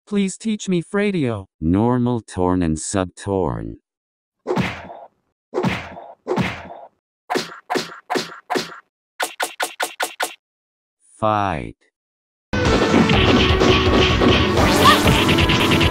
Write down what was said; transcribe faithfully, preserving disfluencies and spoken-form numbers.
Please teach me Fradio. Normal tone and subtone. Fight.